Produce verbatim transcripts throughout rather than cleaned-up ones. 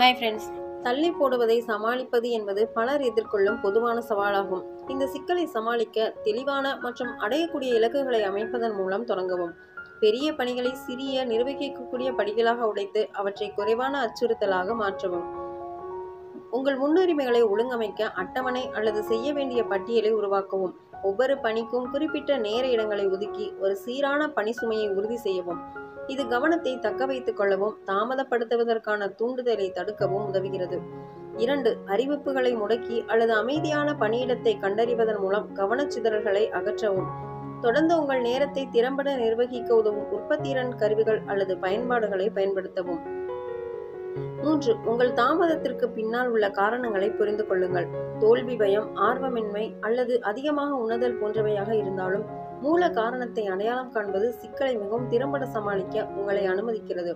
Hi friends, தள்ளி போடுவதை சமாளிப்பது என்பது பலர் எதிர்கொள்ளும் பொதுவான சவாலாகும். இந்த சிக்கலை சமாளிக்க தெளிவான மற்றும் அடையக்கூடிய இலக்குகளை அமைப்பதன் மூலம் தொடங்கவும். பெரிய பணிகளை சிறிய நிர்வகிக்கக்கூடிய படிகளாக உடைத்து அவற்றை குறைவான அச்சுறுத்தலாக மாற்றவும். உங்கள் முன்னுரிமைகளை ஒழுங்கமைக்க அட்டவணை அல்லது செய்ய வேண்டிய பட்டியலை உருவாக்கவும். ஒவ்வொரு பணிக்கும் குறிப்பிட்ட நேர இடங்களை ஒதுக்கி ஒரு சீரான பணி சுமையை உறுதி செய்யவும். இது கவனத்தை தக்க வைத்துக் கொள்ளவும் தாமதப்படுத்துவதற்கான தூண்டுதலை தடுக்கவும் உதவுகிறது. இரண்டு, அறிவிப்புகளை முடக்கி அல்லது அமைதியான பணியிடத்தை கண்டறிவதன் மூலம் கவனச்சிதறல்களை அகற்றவும். தொடர்ந்து உங்கள் நேரத்தை திறம்பட நிர்வகிக்க உதவும் உற்பத்தித்திறன் கருவிகள் அல்லது பயன்பாடுகளை பயன்படுத்தவும். மூன்று, உங்கள் தாமதத்திற்கு பின்னால் உள்ள காரணங்களை புரிந்து கொள்ளுங்கள். தோல்வி பயம், ஆர்வமின்மை அல்லது அதிகமாக உணர்தல் போன்றவையாக இருந்தாலும் மூல காரணத்தை அடையாளம் காண்பது சிக்கலை மிகவும் திறம்பட சமாளிக்க உங்களை அனுமதிக்கிறது.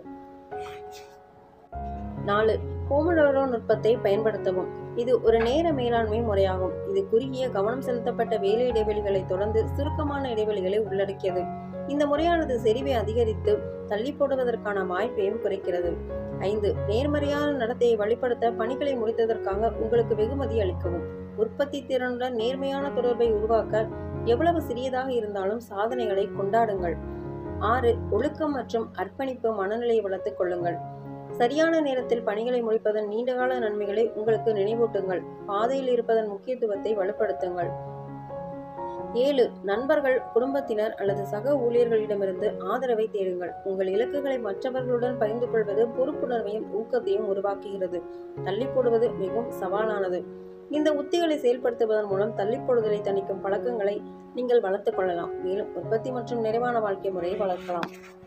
நாலு, போமோடோரோ நுட்பத்தை பயன்படுத்தவும். இது ஒரு நேர மேலாண்மை முறையாகும். இது குறுகிய கவனம் செலுத்தப்பட்ட வேலை இடைவெளிகளை தொடர்ந்து சுருக்கமான இடைவெளிகளை உள்ளடக்கியது. இந்த முறையானது செறிவை அதிகரித்து தள்ளி போடுவதற்கான வாய்ப்பையும் குறைக்கிறது. ஐந்து, நேர்மறையான நடத்தையை வழிபடுத்த பணிகளை முடித்ததற்காக உங்களுக்கு வெகுமதி அளிக்கவும். உற்பத்தி திறனுடன் நேர்மையான தொடர்பை உருவாக்க எவ்வளவு சிறியதாக இருந்தாலும் சாதனைகளை கொண்டாடுங்கள். ஆறு, ஒழுக்கம் மற்றும் அர்ப்பணிப்பு மனநிலையை வளர்த்துக் கொள்ளுங்கள். சரியான நேரத்தில் பணிகளை முடிப்பதன் நீண்டகால நன்மைகளை உங்களுக்கு நினைவூட்டுங்கள். பாதையில் இருப்பதன் முக்கியத்துவத்தை வலுப்படுத்துங்கள். ஏழு, நண்பர்கள், குடும்பத்தினர் அல்லது சக ஊழியர்களிடமிருந்து ஆதரவை தேடுங்கள். உங்கள் இலக்குகளை மற்றவர்களுடன் பகிர்ந்து கொள்வது பொறுப்புணர்வையும் ஊக்கத்தையும் உருவாக்குகிறது. தள்ளி போடுவது மிகவும் சவாலானது. இந்த உத்திகளை செயல்படுத்துவதன் மூலம் தள்ளி போடுதலை தணிக்கும் பழக்கங்களை நீங்கள் வளர்த்துக் கொள்ளலாம். மேலும் உற்பத்தி மற்றும் நிறைவான வாழ்க்கை முறையை வளர்க்கலாம்.